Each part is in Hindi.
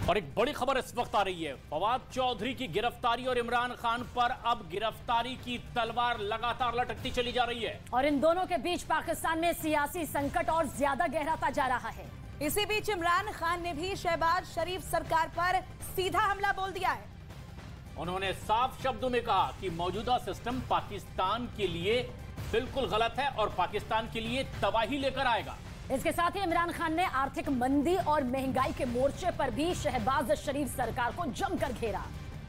और एक बड़ी खबर इस वक्त आ रही है, फवाद चौधरी की गिरफ्तारी और इमरान खान पर अब गिरफ्तारी की तलवार लगातार लटकती चली जा रही है। और इन दोनों के बीच पाकिस्तान में सियासी संकट और ज्यादा गहराता जा रहा है। इसी बीच इमरान खान ने भी शहबाज शरीफ सरकार पर सीधा हमला बोल दिया है। उन्होंने साफ शब्दों में कहा कि मौजूदा सिस्टम पाकिस्तान के लिए बिल्कुल गलत है और पाकिस्तान के लिए तबाही लेकर आएगा। इसके साथ ही इमरान खान ने आर्थिक मंदी और महंगाई के मोर्चे पर भी शहबाज शरीफ सरकार को जमकर घेरा।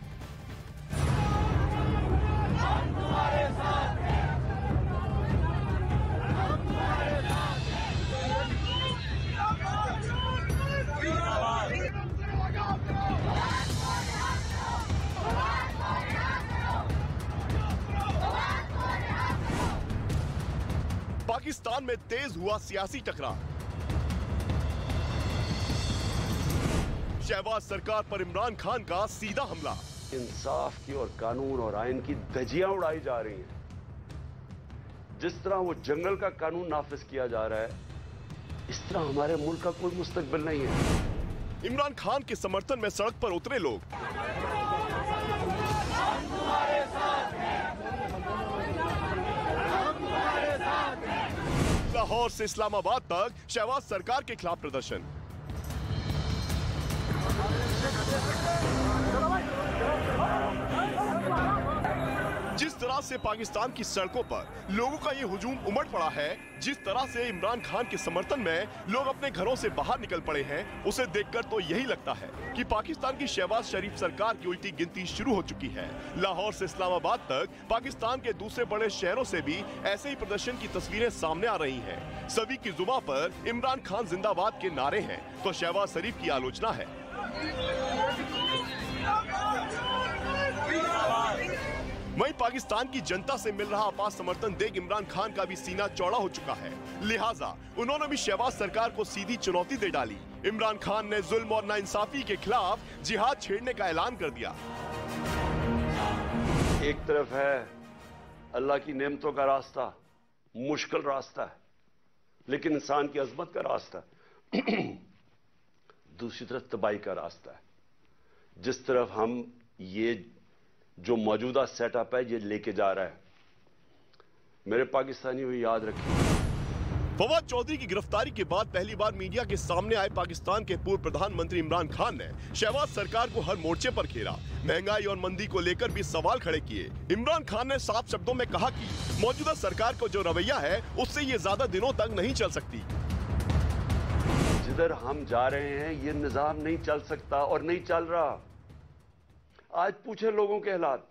पाकिस्तान में तेज हुआ सियासी टकराव। शहबाज सरकार पर इमरान खान का सीधा हमला। इंसाफ की और कानून और आइन की धज्जियां उड़ाई जा रही हैं। जिस तरह वो जंगल का कानून नाफिज किया जा रहा है, इस तरह हमारे मुल्क का कोई मुस्तकबिल नहीं है। इमरान खान के समर्थन में सड़क पर उतरे लोग। लाहौर से इस्लामाबाद तक शहबाज सरकार के खिलाफ प्रदर्शन। जिस तरह से पाकिस्तान की सड़कों पर लोगों का ये हुजूम उमड़ पड़ा है, जिस तरह से इमरान खान के समर्थन में लोग अपने घरों से बाहर निकल पड़े हैं, उसे देखकर तो यही लगता है कि पाकिस्तान की शहबाज शरीफ सरकार की उल्टी गिनती शुरू हो चुकी है। लाहौर से इस्लामाबाद तक पाकिस्तान के दूसरे बड़े शहरों से भी ऐसे ही प्रदर्शन की तस्वीरें सामने आ रही हैं। सभी की जुबां पर इमरान खान जिंदाबाद के नारे हैं तो शहबाज शरीफ की आलोचना है। वहीं पाकिस्तान की जनता से मिल रहा अपार समर्थन देख इमरान खान का भी सीना चौड़ा हो चुका है, लिहाजा उन्होंने भी शहबाज सरकार को सीधी चुनौती दे डाली। इमरान खान ने जुल्म और नाइंसाफी के खिलाफ जिहाद छेड़ने का ऐलान कर दिया। एक तरफ है अल्लाह की नेमतों का रास्ता, मुश्किल रास्ता है, लेकिन इंसान की अजमत का रास्ता। दूसरी तरफ तबाही का रास्ता है। जिस तरफ हम ये जो मौजूदा सेटअप है ये लेके जा रहा है, मेरे पाकिस्तानी भी याद रखिए। फवाद चौधरी की गिरफ्तारी के बाद पहली बार मीडिया के सामने आए पाकिस्तान के पूर्व प्रधानमंत्री इमरान खान ने शहबाज सरकार को हर मोर्चे पर घेरा। महंगाई और मंदी को लेकर भी सवाल खड़े किए। इमरान खान ने साफ शब्दों में कहा कि मौजूदा सरकार को जो रवैया है उससे ये ज्यादा दिनों तक नहीं चल सकती। जिधर हम जा रहे हैं ये निजाम नहीं चल सकता और नहीं चल रहा। आज पूछे लोगों के हालात।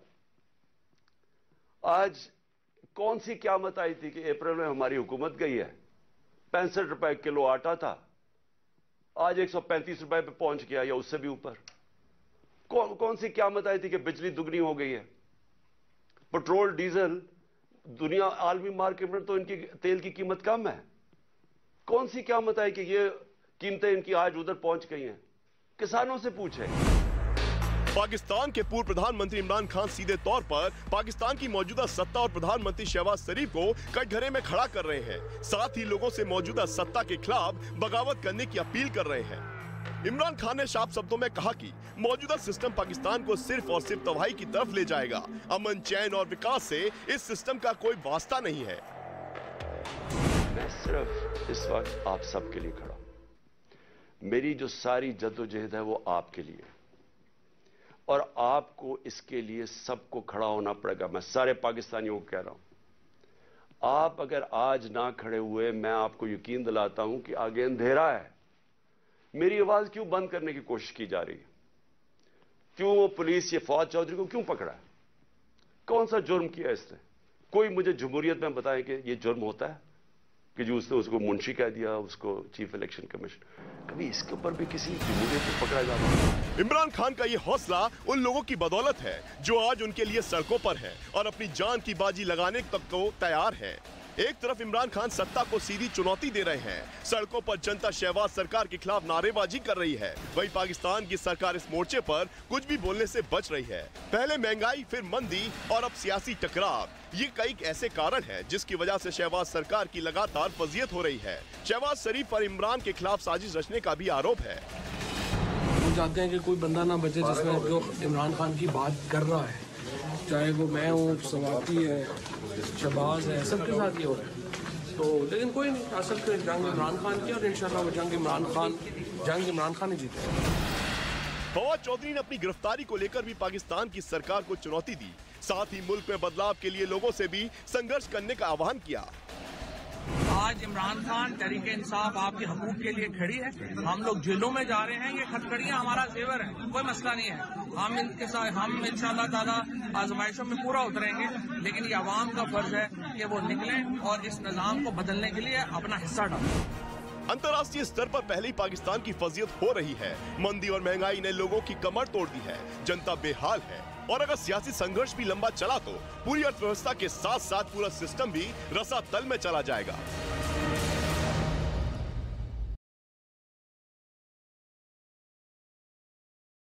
आज कौन सी क़यामत आई थी कि अप्रैल में हमारी हुकूमत गई है, 65 रुपए किलो आटा था, आज 135 रुपए पे पहुंच गया या उससे भी ऊपर। कौन सी क़यामत आई थी कि बिजली दुगनी हो गई है। पेट्रोल डीजल दुनिया आलमी मार्केट में तो इनकी तेल की कीमत कम है। कौन सी क़यामत आई कि ये कीमतें इनकी आज उधर पहुंच गई हैं। किसानों से पूछे। पाकिस्तान के पूर्व प्रधानमंत्री इमरान खान सीधे तौर पर पाकिस्तान की मौजूदा सत्ता और प्रधानमंत्री शहबाज शरीफ को कटघरे में खड़ा कर रहे हैं। साथ ही लोगों से मौजूदा सत्ता के खिलाफ बगावत करने की अपील कर रहे हैं। इमरान खान ने साफ शब्दों में कहा कि मौजूदा सिस्टम पाकिस्तान को सिर्फ और सिर्फ तबाही की तरफ ले जाएगा। अमन, चैन और विकास से इस सिस्टम का कोई वास्ता नहीं है। मैं सिर्फ इस वक्त आप सबके लिए खड़ा हूं। मेरी जो सारी जद्दोजहद है वो आपके लिए, और आपको इसके लिए सबको खड़ा होना पड़ेगा। मैं सारे पाकिस्तानियों को कह रहा हूं, आप अगर आज ना खड़े हुए, मैं आपको यकीन दिलाता हूं कि आगे अंधेरा है। मेरी आवाज क्यों बंद करने की कोशिश की जा रही है? क्यों वो पुलिस ये फवाद चौधरी को क्यों पकड़ा है? कौन सा जुर्म किया इसने? कोई मुझे जमहूरियत में बताए कि ये जुर्म होता है कि जो उसने उसको मुंशी कह दिया, उसको चीफ इलेक्शन कमीशन। कभी इसके ऊपर भी किसी जमहूरियत को पकड़ा जाता है? इमरान खान का ये हौसला उन लोगों की बदौलत है जो आज उनके लिए सड़कों पर है और अपनी जान की बाजी लगाने तक को तैयार है। एक तरफ इमरान खान सत्ता को सीधी चुनौती दे रहे हैं, सड़कों पर जनता शहबाज सरकार के खिलाफ नारेबाजी कर रही है। वहीं पाकिस्तान की सरकार इस मोर्चे पर कुछ भी बोलने से बच रही है। पहले महंगाई, फिर मंदी और अब सियासी टकराव, ये कई ऐसे कारण हैं जिसकी वजह से शहबाज सरकार की लगातार फजीयत हो रही है। शहबाज शरीफ पर इमरान के खिलाफ साजिश रचने का भी आरोप है। चाहते हैं कि कोई बंदा ना बचे जिसमें जो इमरान खान की बात कर रहा है, चाहे वो मैं हूँ, सवाती है, शहबाज है, सबके साथ ही हो रहा है। तो लेकिन कोई नहीं, असल तो जंग इमरान खान की और इंशाल्लाह वो जंग इमरान खान ही जीते। फवाद चौधरी ने अपनी गिरफ्तारी को लेकर भी पाकिस्तान की सरकार को चुनौती दी, साथ ही मुल्क में बदलाव के लिए लोगों से भी संघर्ष करने का आह्वान किया। आज इमरान खान तहरीके इंसाफ आपके हकूक के लिए खड़ी है। हम लोग जेलों में जा रहे हैं, ये हथकड़ियां हमारा जेवर है, कोई मसला नहीं है। हम इनके साथ हम इंशाअल्लाह ताला आजमाइशों में पूरा उतरेंगे, लेकिन ये अवाम का फर्ज है कि वो निकलें और इस निजाम को बदलने के लिए अपना हिस्सा डालें। अंतर्राष्ट्रीय स्तर पर पहले ही पाकिस्तान की फजीयत हो रही है। मंदी और महंगाई ने लोगों की कमर तोड़ दी है, जनता बेहाल है और अगर सियासी संघर्ष भी लंबा चला तो पूरी अर्थव्यवस्था के साथ साथ पूरा सिस्टम भी रसातल में चला जाएगा।